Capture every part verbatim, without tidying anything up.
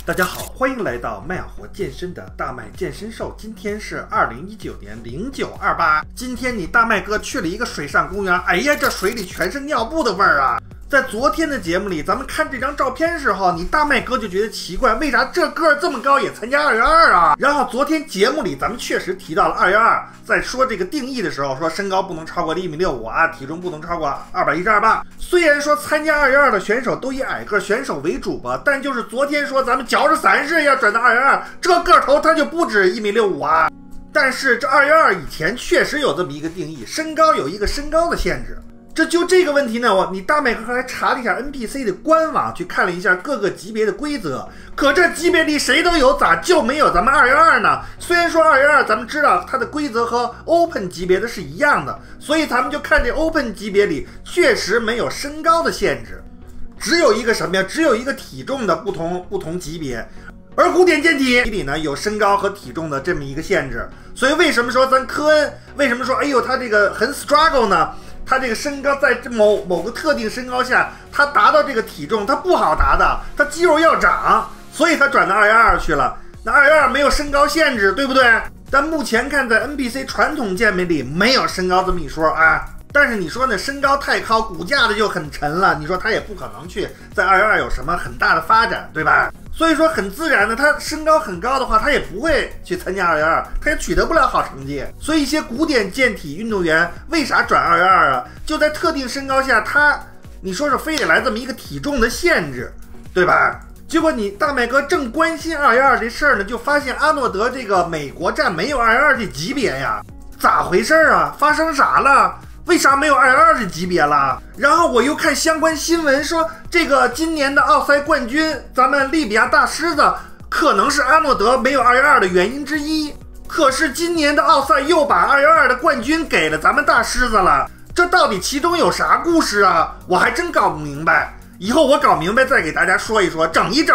大家好，欢迎来到麦活健身的大麦健身兽。今天是二零一九年零九二八。今天你大麦哥去了一个水上公园，哎呀，这水里全是尿布的味儿啊！在昨天的节目里，咱们看这张照片的时候，你大麦哥就觉得奇怪，为啥这个儿这么高也参加二幺二啊？然后昨天节目里咱们确实提到了二幺二，在说这个定义的时候，说身高不能超过一米六五啊，体重不能超过二百一十二磅。虽然说参加二幺二的选手都以矮个选手为主吧，但就是昨天说咱们嚼着三十要转到二幺二，这个个头他就不止一米六五啊。但是这二幺二以前确实有这么一个定义，身高有一个身高的限制。这就这个问题呢，我你大麦哥还查了一下 N P C 的官网，去看了一下各个级别的规则。可这级别里谁都有，咋就没有咱们二幺二呢？虽然说二幺二咱们知道它的规则和 Open 级别的是一样的，所以咱们就看这 Open 级别里确实没有身高的限制，只有一个什么呀？只有一个体重的不同不同级别。而古典健体里呢有身高和体重的这么一个限制，所以为什么说咱科恩为什么说哎呦他这个很 struggle 呢？他这个身高在某某个特定身高下，他达到这个体重他不好达到，他肌肉要长，所以他转到二幺二去了。那二幺二没有身高限制，对不对？但目前看在 N P C 传统健美里没有身高这么一说啊。但是你说呢，身高太高，骨架的就很沉了，你说他也不可能去在二幺二有什么很大的发展，对吧？所以说很自然的，他身高很高的话，他也不会去参加二幺二，他也取得不了好成绩。所以一些古典健体运动员为啥转二幺二啊？就在特定身高下，他你说是非得来这么一个体重的限制，对吧？结果你大麦哥正关心二幺二这事儿呢，就发现阿诺德这个美国站没有二幺二这级别呀，咋回事啊？发生啥了？为啥没有二幺二的级别了？然后我又看相关新闻说，这个今年的奥赛冠军，咱们利比亚大狮子可能是阿诺德没有二幺二的原因之一。可是今年的奥赛又把二幺二的冠军给了咱们大狮子了，这到底其中有啥故事啊？我还真搞不明白。以后我搞明白再给大家说一说，整一整。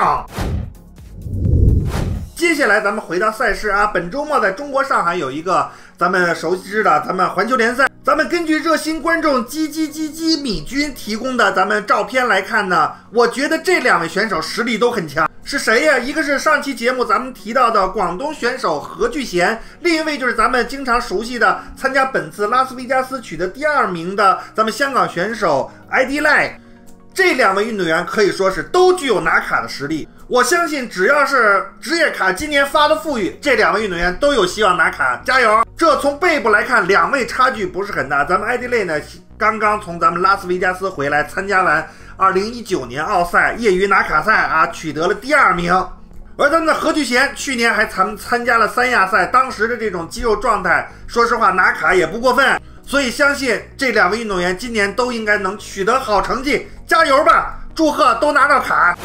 接下来咱们回到赛事啊，本周末在中国上海有一个咱们熟知的咱们环球联赛。咱们根据热心观众鸡鸡鸡鸡米君提供的咱们照片来看呢，我觉得这两位选手实力都很强。是谁呀？一个是上期节目咱们提到的广东选手何巨贤，另一位就是咱们经常熟悉的参加本次拉斯维加斯取得第二名的咱们香港选手艾迪赖。这两位运动员可以说是都具有拿卡的实力。我相信只要是职业卡今年发的富裕，这两位运动员都有希望拿卡，加油！这从背部来看，两位差距不是很大。咱们艾迪雷呢，刚刚从咱们拉斯维加斯回来，参加完二零一九年奥赛业余拿卡赛啊，取得了第二名。而咱们的何巨贤去年还参参加了三亚赛，当时的这种肌肉状态，说实话拿卡也不过分。所以相信这两位运动员今年都应该能取得好成绩，加油吧！祝贺都拿到卡。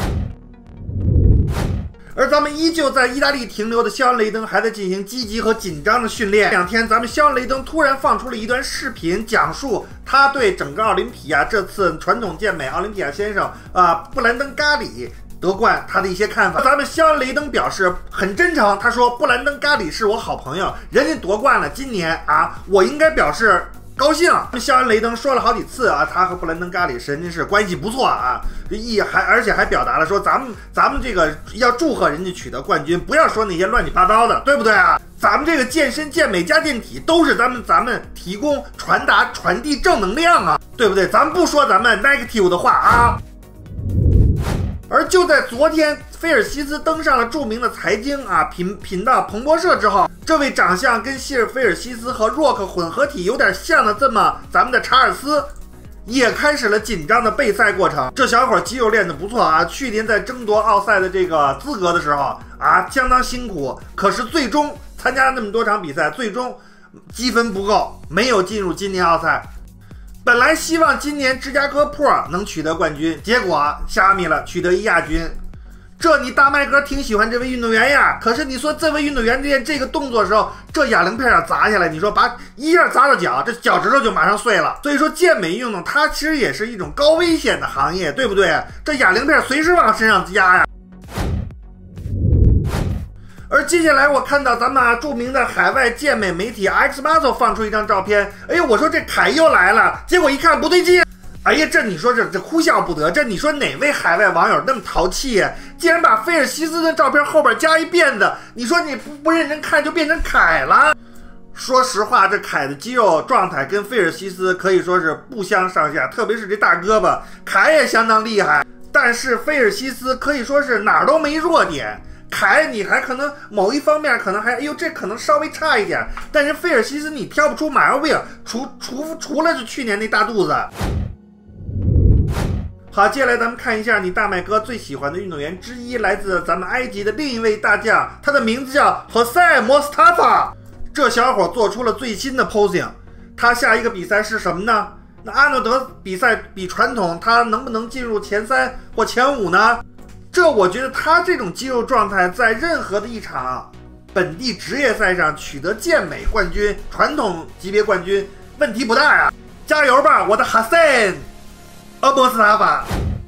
而咱们依旧在意大利停留的肖恩雷登还在进行积极和紧张的训练。两天，咱们肖恩雷登突然放出了一段视频，讲述他对整个奥林匹亚这次传统健美奥林匹亚先生啊、呃、布兰登·咖里得冠他的一些看法。咱们肖恩雷登表示很真诚，他说布兰登·咖里是我好朋友，人家夺冠了，今年啊我应该表示高兴。肖恩雷登说了好几次啊，他和布兰登·咖里人家是关系不错啊，一还而且还表达了说咱们咱们这个要祝贺人家取得冠军，不要说那些乱七八糟的，对不对啊？咱们这个健身健美加健体都是咱们咱们提供传达传递正能量啊，对不对？咱们不说咱们 negative 的话啊。而就在昨天，菲尔西斯登上了著名的财经啊频频道彭博社之后，这位长相跟希尔菲尔西斯和洛克混合体有点像的这么咱们的查尔斯，也开始了紧张的备赛过程。这小伙肌肉练得不错啊，去年在争夺奥赛的这个资格的时候啊，相当辛苦，可是最终参加了那么多场比赛，最终积分不够，没有进入今年奥赛。本来希望今年芝加哥破能取得冠军，结果虾米了，取得一亚军。这你大麦哥挺喜欢这位运动员呀，可是你说这位运动员练这个动作的时候，这哑铃片要砸下来，你说把一下砸到脚，这脚趾头就马上碎了。所以说健美运动它其实也是一种高危险的行业，对不对？这哑铃片随时往身上压呀。而接下来我看到咱们、啊、著名的海外健美媒体 X Muscle 放出一张照片，哎呦，我说这凯又来了，结果一看不对劲， 哎呀，这你说这这哭笑不得，这你说哪位海外网友那么淘气呀？竟然把菲尔西斯的照片后边加一辫子，你说你不不认真看就变成凯了。说实话，这凯的肌肉状态跟菲尔西斯可以说是不相上下，特别是这大胳膊，凯也相当厉害。但是菲尔西斯可以说是哪儿都没弱点，凯你还可能某一方面可能还哎呦这可能稍微差一点，但是菲尔西斯你挑不出毛病，除除除了是去年那大肚子。好，接下来咱们看一下你大麦哥最喜欢的运动员之一，来自咱们埃及的另一位大将，他的名字叫何塞莫斯塔法。这小伙做出了最新的 posing， 他下一个比赛是什么呢？那阿诺德比赛比传统，他能不能进入前三或前五呢？这我觉得他这种肌肉状态，在任何的一场本地职业赛上取得健美冠军、传统级别冠军，问题不大呀！加油吧，我的哈森阿莫斯塔法！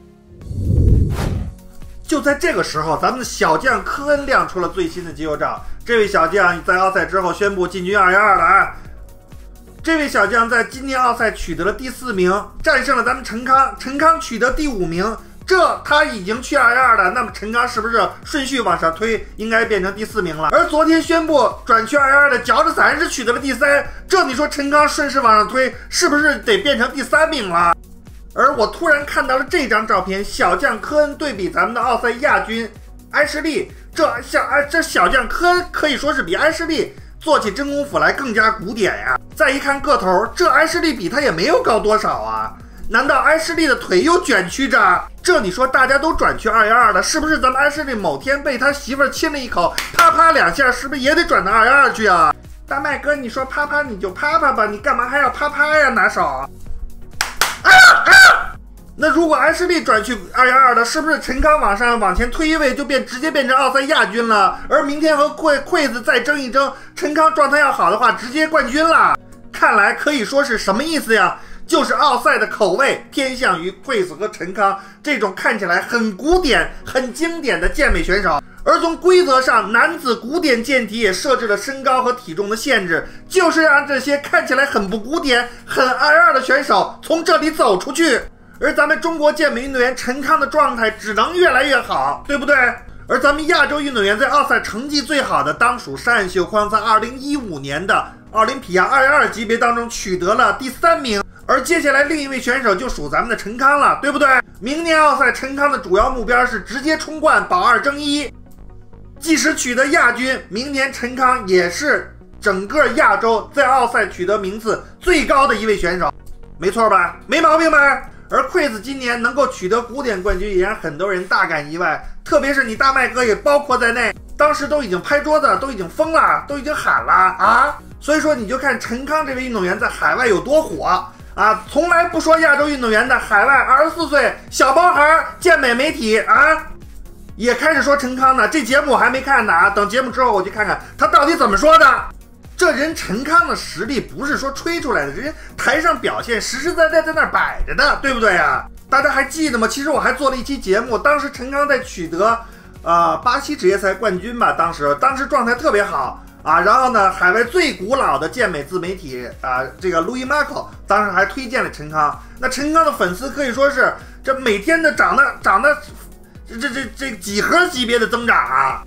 就在这个时候，咱们的小将科恩亮出了最新的肌肉照。这位小将在奥赛之后宣布进军二一二了啊！这位小将在今年奥赛取得了第四名，战胜了咱们陈康，陈康取得第五名。这他已经去二一二了，那么陈康是不是顺序往上推，应该变成第四名了？而昨天宣布转去二一二的乔治散是取得了第三，这你说陈康顺势往上推，是不是得变成第三名了？而我突然看到了这张照片，小将科恩对比咱们的奥赛亚军安什利，这小这小将科恩可以说是比安什利做起真功夫来更加古典呀！再一看个头，这安什利比他也没有高多少啊！难道安什利的腿又卷曲着？这你说大家都转去二一二了，是不是咱们安什利某天被他媳妇儿亲了一口，啪啪两下，是不是也得转到二一二去啊？大麦哥，你说啪啪你就啪啪吧，你干嘛还要啪啪呀？拿手啊啊！那如果安什利转去二一二了，是不是陈康往上往前推一位就变直接变成奥赛亚军了？而明天和筷筷子再争一争，陈康状态要好的话，直接冠军了。看来可以说是什么意思呀？就是奥赛的口味偏向于筷子和陈康这种看起来很古典、很经典的健美选手。而从规则上，男子古典健体也设置了身高和体重的限制，就是让这些看起来很不古典、很二二的选手从这里走出去。而咱们中国健美运动员陈康的状态只能越来越好，对不对？而咱们亚洲运动员在奥赛成绩最好的当属山岸秀匡，在二零一五年的奥林匹亚二一二级别当中取得了第三名。而接下来另一位选手就属咱们的陈康了，对不对？明年奥赛陈康的主要目标是直接冲冠，保二争一。即使取得亚军，明年陈康也是整个亚洲在奥赛取得名次最高的一位选手，没错吧？没毛病吧？而筷子今年能够取得古典冠军，也让很多人大感意外，特别是你大麦哥也包括在内，当时都已经拍桌子，都已经疯了，都已经喊了啊！所以说你就看陈康这位运动员在海外有多火啊！从来不说亚洲运动员的海外二十四岁小包孩健美媒体啊，也开始说陈康呢。这节目我还没看呢啊，等节目之后我去看看他到底怎么说的。这人陈康的实力不是说吹出来的，人台上表现实实在在在那儿摆着的，对不对啊？大家还记得吗？其实我还做了一期节目，当时陈康在取得呃巴西职业赛冠军吧，当时当时状态特别好啊。然后呢，海外最古老的健美自媒体啊，这个 Louis Marco 当时还推荐了陈康。那陈康的粉丝可以说是这每天的涨的涨的这这这这几何级别的增长啊！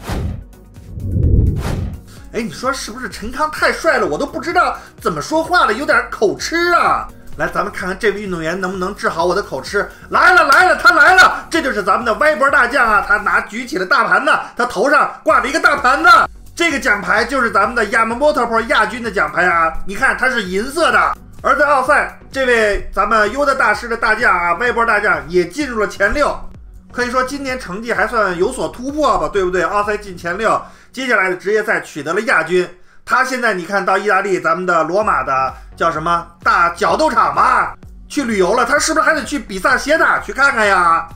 哎，你说是不是陈康太帅了，我都不知道怎么说话了，有点口吃啊！来，咱们看看这位运动员能不能治好我的口吃。来了来了，他来了！这就是咱们的歪脖大将啊！他拿举起了大盘子，他头上挂着一个大盘子。这个奖牌就是咱们的亚马摩托坡亚军的奖牌啊！你看它是银色的。而在奥赛，这位咱们优的大师的大将啊，歪脖大将也进入了前六。可以说今年成绩还算有所突破吧，对不对？奥赛进前六，接下来的职业赛取得了亚军。他现在你看到意大利咱们的罗马的叫什么大角斗场吧，去旅游了，他是不是还得去比萨斜塔去看看呀？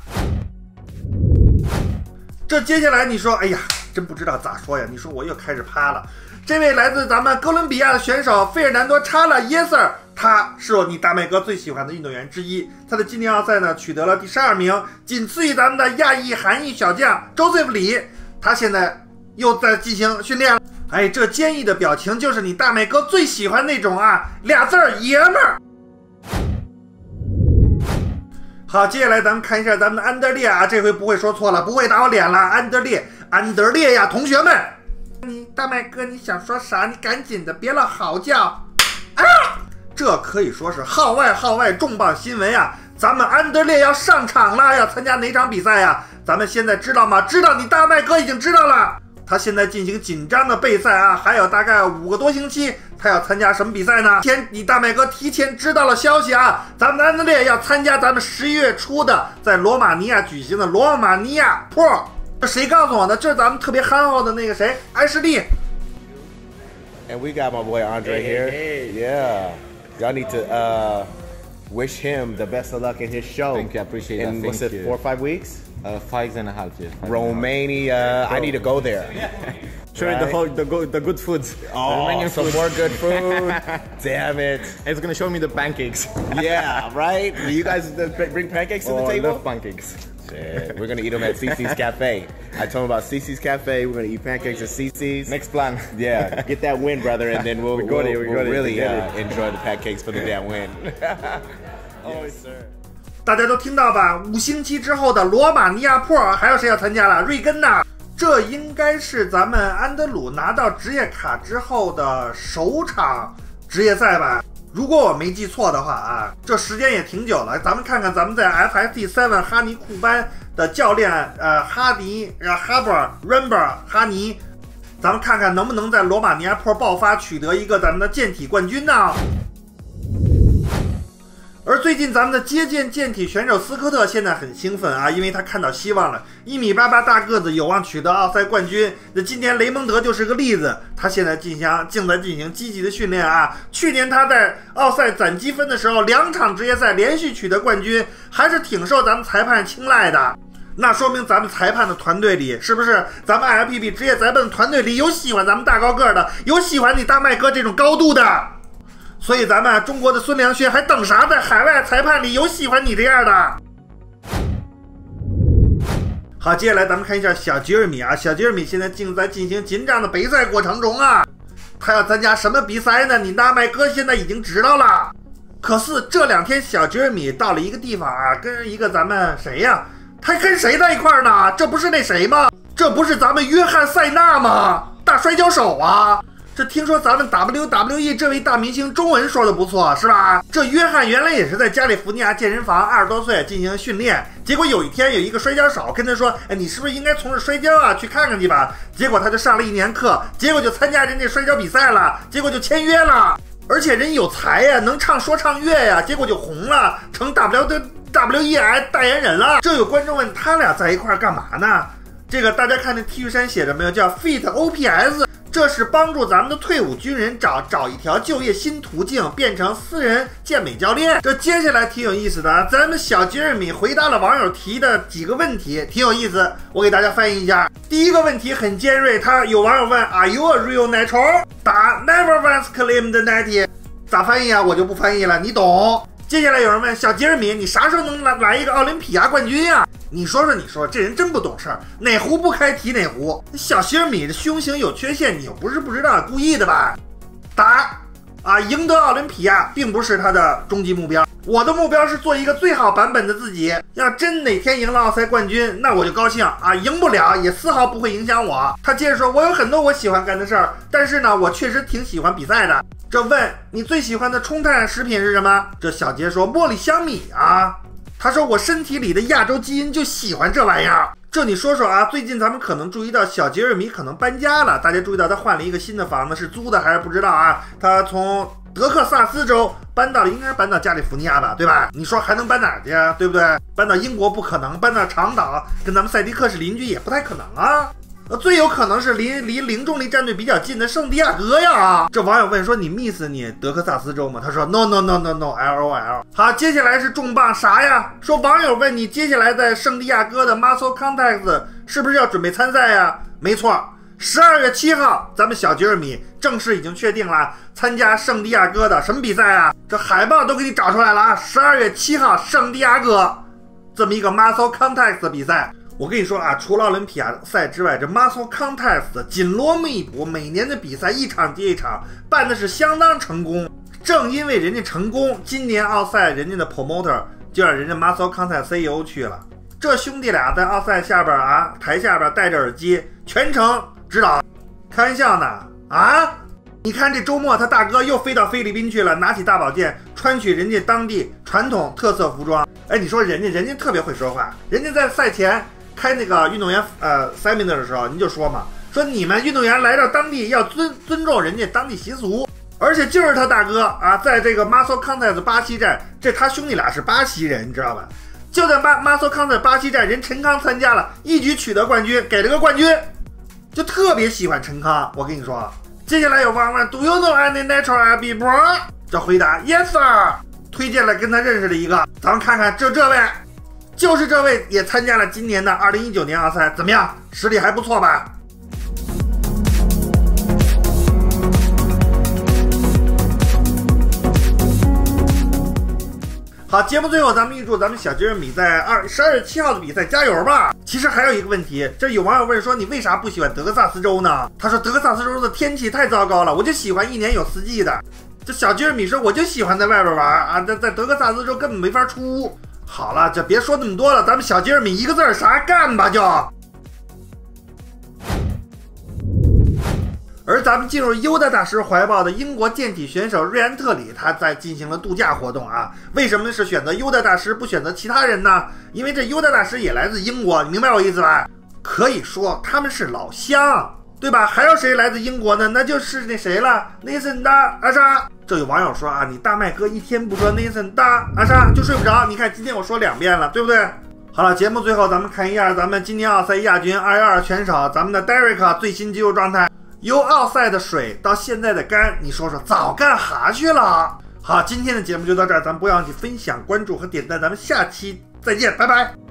这接下来你说，哎呀，真不知道咋说呀？你说我又开始趴了。这位来自咱们哥伦比亚的选手费尔南多·查拉耶瑟尔，他是你大麦哥最喜欢的运动员之一。他的今年奥赛呢取得了第十二名，仅次于咱们的亚裔韩裔小将周塞夫里。他现在又在进行训练了。哎，这坚毅的表情就是你大麦哥最喜欢那种啊，俩字儿爷们儿。 好，接下来咱们看一下咱们的安德烈啊，这回不会说错了，不会打我脸了。安德烈，安德烈呀，同学们，你大麦哥你想说啥？你赶紧的，别老嚎叫啊！这可以说是号外号外重磅新闻呀！咱们安德烈要上场了，要参加哪场比赛呀？咱们现在知道吗？知道，你大麦哥已经知道了。他现在进行紧张的备赛啊，还有大概五个多星期，他要参加什么比赛呢？天，你大麦哥提前知道了消息啊！咱们的安德烈要参加咱们十一月初的在罗马尼亚举行的罗马尼亚 Pro。这谁告诉我的？这是咱们特别憨厚的那个谁，艾什利。 And we got my boy Andre hey, here. Hey, hey. Yeah, y'all need to uh, wish him the best of luck in his show. Thank you, I appreciate in, that. What's Thank it, you. four or five weeks? Uh, five and a half years. Romania. I need to go there. Try right? the whole the good the good foods. Oh, Romanian some food. more good food. Damn it! It's gonna show me the pancakes. Yeah, right. Do you guys bring pancakes to oh, the table? I love pancakes. Shit. We're gonna eat them at Cece's Cafe. I told him about Cece's Cafe. We're gonna eat pancakes at Cece's. Next plan. Yeah, get that win, brother, and then we'll, we we'll, it, we we'll really it. uh, enjoy the pancakes for the damn win. Oh, sir. 大家都听到吧？五星期之后的罗马尼亚 Pro 还有谁要参加了？瑞根呐！这应该是咱们安德鲁拿到职业卡之后的首场职业赛吧？如果我没记错的话啊，这时间也挺久了。咱们看看咱们在 F S T 七哈尼库班的教练呃哈尼呃哈伯 Ramber 哈尼，咱们看看能不能在罗马尼亚 Pro 爆发，取得一个咱们的健体冠军呢？而最近咱们的接见健体选手斯科特现在很兴奋啊，因为他看到希望了，一米八八大个子有望取得奥赛冠军。那今年雷蒙德就是个例子，他现在进行正在进行积极的训练啊。去年他在奥赛攒积分的时候，两场职业赛连续取得冠军，还是挺受咱们裁判青睐的。那说明咱们裁判的团队里，是不是咱们 I L P P 职业裁判团队里有喜欢咱们大高个的，有喜欢你大麦哥这种高度的？所以咱们中国的孙良轩还等啥？在海外裁判里有喜欢你这样的。好，接下来咱们看一下小吉尔米啊，小吉尔米现在正在进行紧张的备赛过程中啊，他要参加什么比赛呢？你大麦哥现在已经知道了。可是这两天小吉尔米到了一个地方啊，跟一个咱们谁呀、啊？他跟谁在一块儿呢？这不是那谁吗？这不是咱们约翰塞纳吗？大摔跤手啊！这听说咱们 W W E 这位大明星中文说的不错，是吧？这约翰原来也是在加利福尼亚健身房二十多岁进行训练，结果有一天有一个摔跤手跟他说：“哎，你是不是应该从事摔跤啊？去看看去吧。”结果他就上了一年课，结果就参加人家摔跤比赛了，结果就签约了，而且人有才呀，能唱说唱乐呀，结果就红了，成 W W E 代言人了。这有观众问他俩在一块干嘛呢？这个大家看那 T 恤衫写着没有？叫 Fit O P S。这是帮助咱们的退伍军人找找一条就业新途径，变成私人健美教练。这接下来挺有意思的啊，咱们小吉尔米回答了网友提的几个问题，挺有意思，我给大家翻译一下。第一个问题很尖锐，他有网友问 Are you a real natural？ 答 Never once claimed ninety。 咋翻译啊？我就不翻译了，你懂。接下来有人问小吉尔米，你啥时候能来来一个奥林匹亚冠军呀、啊？你说说，你说这人真不懂事儿，哪壶不开提哪壶。小吉尔米的胸型有缺陷，你又不是不知道，故意的吧？答啊，赢得奥林匹亚并不是他的终极目标。我的目标是做一个最好版本的自己。要真哪天赢了奥赛冠军，那我就高兴啊！赢不了也丝毫不会影响我。他接着说，我有很多我喜欢干的事儿，但是呢，我确实挺喜欢比赛的。这问你最喜欢的冲碳食品是什么？这小杰说茉莉香米啊。他说我身体里的亚洲基因就喜欢这玩意儿。这你说说啊，最近咱们可能注意到小杰尔米可能搬家了，大家注意到他换了一个新的房子，是租的还是不知道啊？他从德克萨斯州搬到了，应该是搬到加利福尼亚吧，对吧？你说还能搬哪儿去啊？对不对？搬到英国不可能，搬到长岛跟咱们赛迪克是邻居也不太可能啊。呃，最有可能是离离零重力战队比较近的圣地亚哥呀。这网友问说你 miss 你德克萨斯州吗？他说 no no no no no L O L。好，接下来是重磅啥呀？说网友问你接下来在圣地亚哥的 Muscle Contacts 是不是要准备参赛呀？没错，十二月七号咱们小吉尔米正式已经确定了参加圣地亚哥的什么比赛啊？这海报都给你找出来了啊！十二月七号圣地亚哥这么一个 Muscle Contacts 的比赛。我跟你说啊，除了奥林匹亚赛之外，这 Muscle Contest 紧锣密鼓，每年的比赛一场接一场，办的是相当成功。正因为人家成功，今年奥赛人家的 promoter 就让人家 Muscle Contact C E O 去了。这兄弟俩在奥赛下边啊，台下边戴着耳机，全程指导。开玩笑呢啊！你看这周末他大哥又飞到菲律宾去了，拿起大宝剑，穿起人家当地传统特色服装。哎，你说人家人家特别会说话，人家在赛前开那个运动员呃 seminar 的时候，您就说嘛，说你们运动员来到当地要尊尊重人家当地习俗。而且就是他大哥啊，在这个 Muscle Contact 巴西站，这他兄弟俩是巴西人，你知道吧？就在巴 Muscle Contact 巴西站，人陈康参加了，一举取得冠军，给了个冠军，就特别喜欢陈康。我跟你说，接下来有网问 Do you know any natural R B bro？ 这回答 Yes sir， 推荐了跟他认识的一个，咱们看看这这位，就是这位也参加了今年的二零一九年奥赛，怎么样？实力还不错吧？好，节目最后咱们预祝咱们小吉尔米在二十二月七号的比赛加油吧。其实还有一个问题，这有网友问说你为啥不喜欢德克萨斯州呢？他说德克萨斯州的天气太糟糕了，我就喜欢一年有四季的。这小吉尔米说我就喜欢在外边玩啊，在在德克萨斯州根本没法出屋。好了，这别说那么多了，咱们小吉尔米一个字儿啥干吧就。而咱们进入优达大师怀抱的英国健体选手瑞安特里，他在进行了度假活动啊。为什么是选择优达大师不选择其他人呢？因为这优达大师也来自英国，你明白我意思吧？可以说他们是老乡，对吧？还有谁来自英国呢？那就是那谁了 ，Nathan 达阿莎。这有网友说啊，你大麦哥一天不说 Nathan 达阿莎就睡不着。你看今天我说两遍了，对不对？好了，节目最后咱们看一下咱们今年奥赛亚军二一二选手，咱们的 Derek 最新肌肉状态。由奥赛的水到现在的干，你说说早干哈去了？好，今天的节目就到这儿，咱们不要忘记分享、关注和点赞，咱们下期再见，拜拜。